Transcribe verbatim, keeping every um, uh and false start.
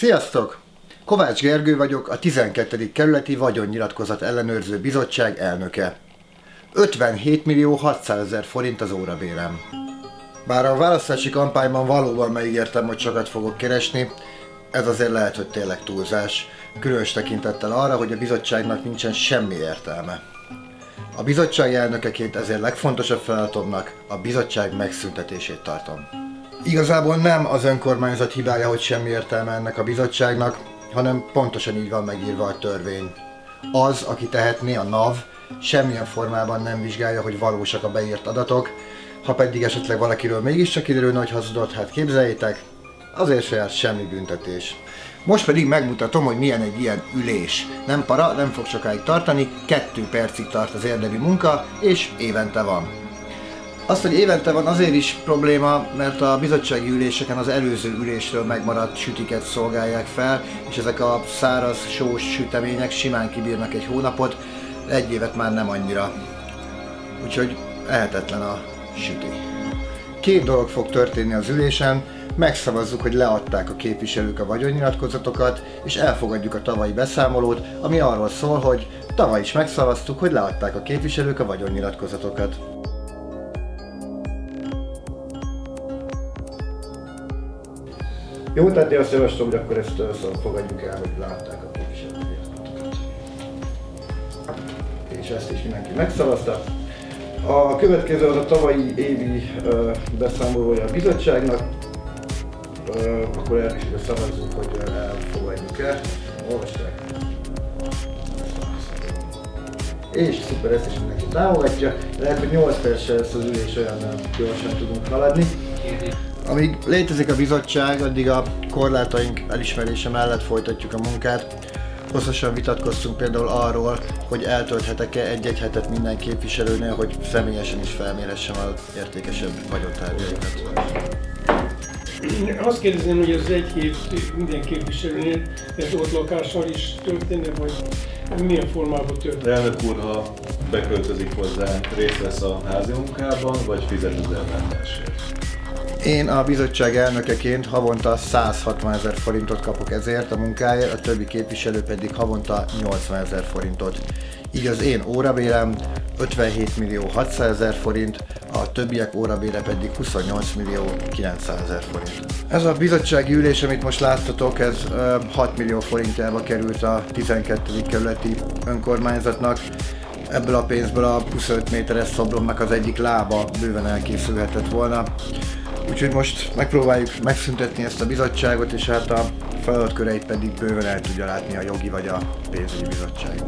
Sziasztok! Kovács Gergő vagyok, a tizenkettedik kerületi vagyonnyilatkozat ellenőrző bizottság elnöke. ötvenhét millió hatszázezer forint az órabérem. Bár a választási kampányban valóban megígértem, hogy sokat fogok keresni, ez azért lehet, hogy tényleg túlzás, különös tekintettel arra, hogy a bizottságnak nincsen semmi értelme. A bizottság elnökeként ezért legfontosabb feladatomnak a bizottság megszüntetését tartom. Igazából nem az önkormányzat hibája, hogy semmi értelme ennek a bizottságnak, hanem pontosan így van megírva a törvény. Az, aki tehetné, a NAV, semmilyen formában nem vizsgálja, hogy valósak a beírt adatok, ha pedig esetleg valakiről mégiscsak kiderülne, hogy hazudott, hát képzeljétek, azért se jár semmi büntetés. Most pedig megmutatom, hogy milyen egy ilyen ülés. Nem para, nem fog sokáig tartani, kettő percig tart az érdemi munka, és évente van. Azt, hogy évente van, azért is probléma, mert a bizottsági üléseken az előző ülésről megmaradt sütiket szolgálják fel, és ezek a száraz, sós sütemények simán kibírnak egy hónapot, egy évet már nem annyira. Úgyhogy ehetetlen a süti. Két dolog fog történni az ülésen, megszavazzuk, hogy leadták a képviselők a vagyonnyilatkozatokat, és elfogadjuk a tavalyi beszámolót, ami arról szól, hogy tavaly is megszavaztuk, hogy leadták a képviselők a vagyonnyilatkozatokat. Jó, tehát én azt javaslom, hogy akkor ezt szóval fogadjuk el, hogy leadták a képviselők adatokat. És ezt is mindenki megszavazta. A következő az a tavalyi évi uh, beszámolója a bizottságnak. Uh, akkor el is szavazzunk, hogy elfogadjuk el. Olvassák. És szuper, ezt is mindenki támogatja. Lehet, hogy nyolc perccel ezt az ülés olyan gyorsan tudunk haladni. Amíg létezik a bizottság, addig a korlátaink elismerése mellett folytatjuk a munkát. Hosszasan vitatkoztunk például arról, hogy eltölthetek-e egy-egy hetet minden képviselőnél, hogy személyesen is felméressem az értékesebb vagyontárgyaikat. Azt kérdezném, hogy az egy hét minden képviselőnél, ez ott lakással is történne, vagy milyen formában történne? Elnök úr, ha beköltözik hozzá, részt vesz a házi munkában, vagy fizet az ellátásért? Én a bizottság elnökeként havonta százhatvanezer forintot kapok ezért a munkáért, a többi képviselő pedig havonta nyolcvanezer forintot. Így az én órabérem ötvenhét millió hatszázezer forint, a többiek órabére pedig huszonnyolc millió kilencszázezer forint. Ez a bizottsági ülés, amit most láttatok, ez hat millió forintjába került a tizenkettedik kerületi önkormányzatnak. Ebből a pénzből a huszonöt méteres szobromnak az egyik lába bőven elkészülhetett volna. Úgyhogy most megpróbáljuk megszüntetni ezt a bizottságot, és hát a feladatköreit pedig bőven el tudja látni a jogi vagy a pénzügyi bizottság.